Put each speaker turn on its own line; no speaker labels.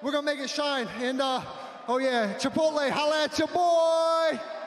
we're gonna make it shine. And oh yeah, Chipotle, holla at your boy.